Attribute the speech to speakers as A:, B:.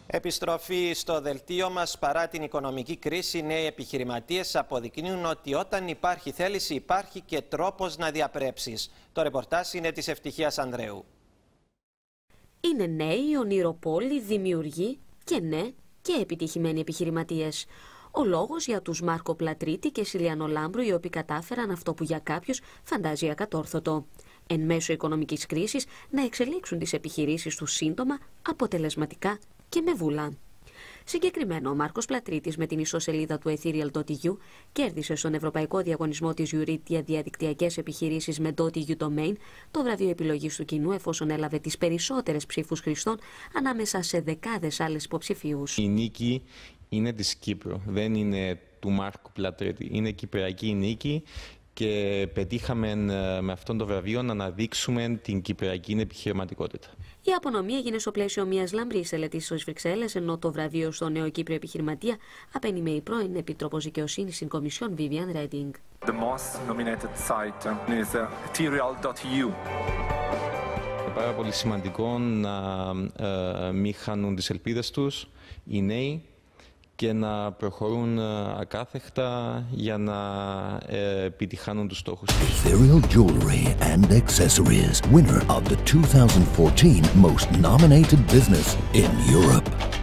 A: Επιστροφή στο δελτίο μας. Παρά την οικονομική κρίση, οι νέοι επιχειρηματίες αποδεικνύουν ότι όταν υπάρχει θέληση υπάρχει και τρόπος να διαπρέψεις. Το ρεπορτάζ είναι της Ευτυχίας Ανδρέου.
B: Είναι νέοι, ονειροπόλοι, δημιουργοί και και επιτυχημένοι επιχειρηματίες. Ο λόγος για τους Μάρκο Πλατρίτη και Σιλιανό Λάμπρου, οι οποίοι κατάφεραν αυτό που για κάποιους φαντάζει ακατόρθωτο. Εν μέσω οικονομικής κρίσης να εξελίξουν τις επιχειρήσεις τους σύντομα, αποτελεσματικά και με βούλα. Συγκεκριμένα, ο Μάρκος Πλατρίτης με την ιστοσελίδα του Etherial.eu κέρδισε στον Ευρωπαϊκό Διαγωνισμό της Jury για διαδικτυακές επιχειρήσεις με .eu domain το βραβείο επιλογής του κοινού, εφόσον έλαβε τις περισσότερες ψήφους χρηστών ανάμεσα σε δεκάδες άλλες υποψηφίους.
C: Η νίκη είναι της Κύπρου, δεν είναι του Μάρκου Πλατρίτη. Είναι κυπριακή νίκη και πετύχαμε με αυτόν το βραβείο να αναδείξουμε την κυπριακή επιχειρηματικότητα.
B: Η απονομή έγινε στο πλαίσιο μιας λαμπρής τελετής στις Βρυξέλλες, ενώ το βραβείο στο νέο Κύπριο επιχειρηματία απένιμε η πρώην Επίτροπος Δικαιοσύνης στην Κομισιόν Vivian Reding.
D: The most nominated site is Director.eu.
C: Είναι πάρα πολύ σημαντικό να μην χάνουν τις ελπίδες τους οι νέοι και να προχωρούν ακάθεκτα για να επιτυχάνουν τους στόχους.
E: Etherial Jewelry and Accessories, winner of the 2014 Most Nominated Business in Europe.